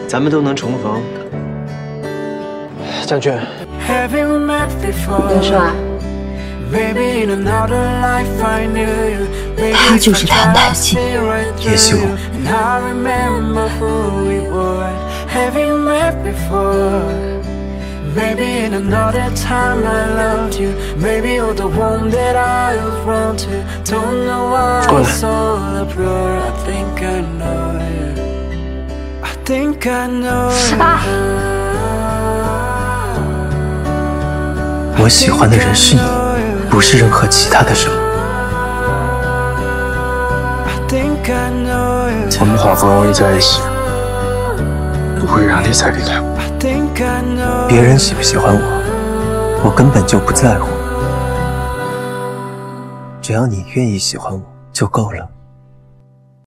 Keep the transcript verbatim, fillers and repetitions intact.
咱们都能重逢。江俊， 你说啊？他就是谭台烬， 叶希武。 Maybe in another time I loved you. Maybe you're the one that I have run to. Don't know why it's all a blur. I think I know you. I think I know you. 我喜欢的人是你，不是任何其他的什么。 我们好不容易在一起，不会让你再离开我。 别人喜不喜欢我，我根本就不在乎。只要你愿意喜欢我就够了。